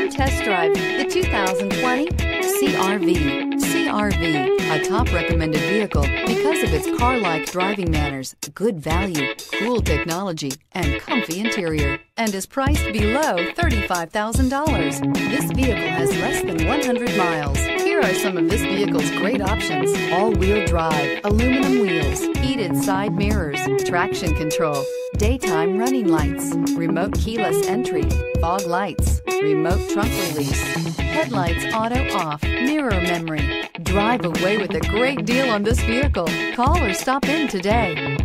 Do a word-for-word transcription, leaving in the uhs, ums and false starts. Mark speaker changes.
Speaker 1: Come test drive the two thousand twenty C R V. C R V, a top recommended vehicle because of its car-like driving manners, good value, cool technology, and comfy interior, and is priced below thirty-five thousand dollars. This vehicle has less than one hundred miles. Here are some of this vehicle's great options: all-wheel drive, aluminum wheels, heated side mirrors, traction control, daytime running lights, remote keyless entry, fog lights, remote trunk release, headlights auto off, mirror memory. Drive away with a great deal on this vehicle. Call or stop in today.